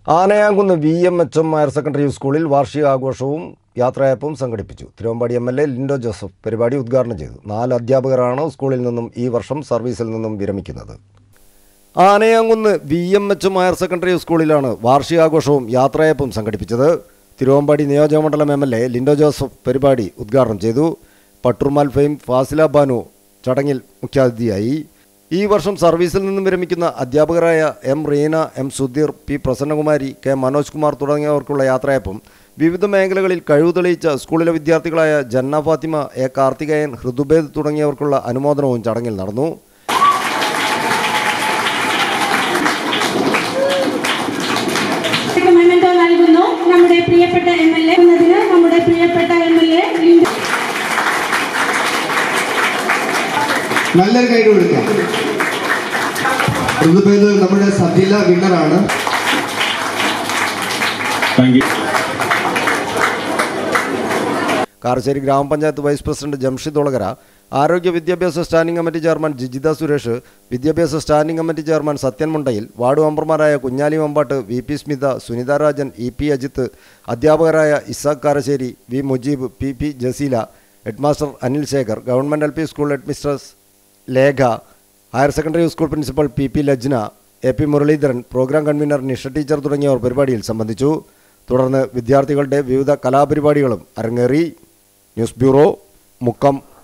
Anayamkunnu VMHM higher secondary സ്കൂളിൽ വാർഷികാഘോഷവും യാത്രയയപ്പും സംഘടിപ്പിച്ചു. Thiruvambady MLA Lindo Joseph പരിപാടി ഉദ്ഘാടനം ചെയ്തു. 4 അധ്യാപകരാണ് സ്കൂളിൽ നിന്നും ഈ വർഷം സർവീസിൽ നിന്നും വിരമിക്കുന്നത്. ആനയാങ്കുന്ന് VMHM ഹയർ സെക്കൻഡറി സ്കൂളിലാണ് വാർഷികാഘോഷവും യാത്രയയപ്പും സംഘടിപ്പിച്ചത്. തിരുവമ്പാടി നിയോജകമണ്ഡലം MLA ലിൻഡോ ജോസഫ് പരിപാടി ഉദ്ഘാടനം ചെയ്തു. പട്ടുർമാൽ ഫെയിം ഫാസില ബാനു ചടങ്ങിൽ മുഖ്യാതിഥിയായി. ഈ വർഷം സർവീസിൽ നിന്നും വിരമിക്കുന്ന അധ്യാപകരായ M. Reena, M. Sudheer, P. Prasannakumari, K. Manoj Kumar തുടങ്ങിയവർക്കുള്ള യാത്രയയപ്പും വിവിധ മേഖലകളിൽ കഴിവ് തെളിയിച്ച സ്കൂളിലെ വിദ്യാർത്ഥികളായ ജന്ന ഫാത്തിമ, A. കാർത്തികേയൻ, ഹൃദുബേദ് തുടങ്ങിയവർക്കുള്ള അനുമോദനവും ചടങ്ങിൽ നടന്നു. നല്ലൊരു കൈഡ് കൊടുക്കാം. ഹൃദുബേദ് നമ്മുടെ സബില വിന്നറാണ്. കാരശ്ശേരി ഗ്രാമപഞ്ചായത്ത് വൈസ് പ്രസിഡന്റ് ജംഷിദ് ഒളകര, ആരോഗ്യ വിദ്യാഭ്യാസ standing committee chairman Jijitha Suresh, വിദ്യാഭ്യാസ standing committee chairman Sathyan Mundayil, ward മെമ്പർമാരായ കുഞ്ഞാലി മമ്പാട്ട്, VP സ്മിത, സുനിത രാജൻ, EP അജിത്ത്, അധ്യാപകരായ Isaq Karassery, V. Mujeeb, PP Jaseela, headmaster Anil Shekhar, government LP school headmistress Lekha, higher secondary school principal PP Lajna, AP Muraleedharan, programme convener Nisha teacher തുടങ്ങിയവർ പരിപാടിയിൽ സംബന്ധിച്ചു. തുടർന്ന് വിദ്യാർത്ഥികളുടെ വിവിധ കലാപരിപാടികളും അരങ്ങേറി. News bureau, Mukkam.